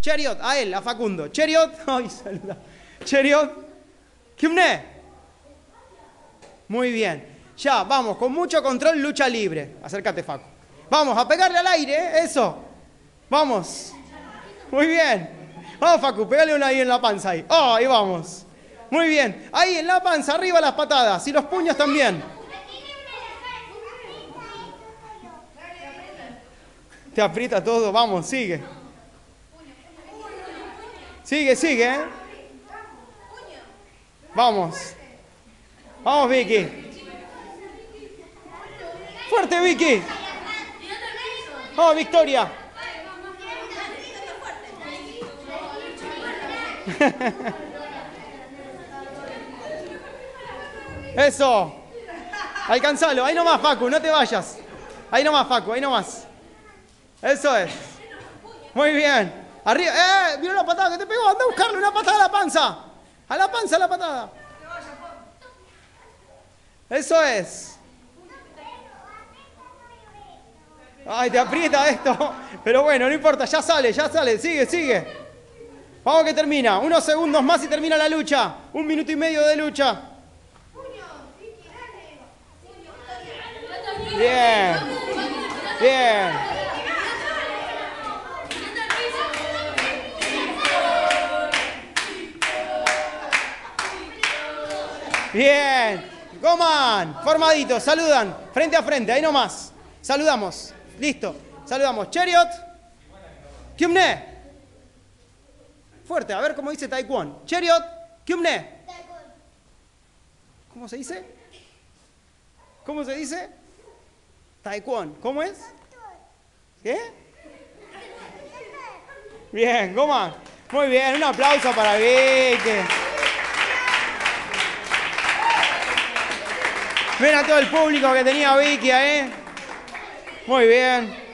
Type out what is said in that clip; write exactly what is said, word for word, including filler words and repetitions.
Cheriot, a él, a Facundo. Cheriot, ay, saluda. Cheriot, Kyumne. Muy bien. Ya, vamos, con mucho control, lucha libre. Acércate, Facu. Vamos, a pegarle al aire, ¿eh? Eso. Vamos. Muy bien. Vamos, Facu, pegale una ahí en la panza ahí. Oh, ahí vamos. Muy bien. Ahí en la panza, arriba las patadas. Y los puños también. Te aprieta todo. Vamos, sigue. Sigue, sigue, ¿eh? Vamos. Vamos, Vicky. Fuerte, Vicky. Vamos, Victoria. Eso. Alcanzalo. Ahí nomás, Facu. No te vayas. Ahí nomás, Facu. Ahí nomás. Eso es. Muy bien. Arriba. ¡Eh! ¿Vieron la patada que te pegó? Anda a buscarle una patada a la panza. A la panza la patada. Eso es. Ay, te aprieta esto. Pero bueno, no importa. Ya sale, ya sale. Sigue, sigue. Vamos que termina. Unos segundos más y termina la lucha. Un minuto y medio de lucha. Bien. Bien. Bien. Coman. Formaditos. Saludan. Frente a frente. Ahí nomás. Saludamos. Listo. Saludamos. Cheriot. Kyumne. Fuerte. A ver cómo dice Taekwon. Cheriot. Kyumne. ¿Cómo se dice? ¿Cómo se dice? Taekwon. ¿Cómo es? ¿Qué? Bien. Coman. Muy bien. Un aplauso para Vicky. Ven a todo el público que tenía Vicky, ¿eh? Muy bien.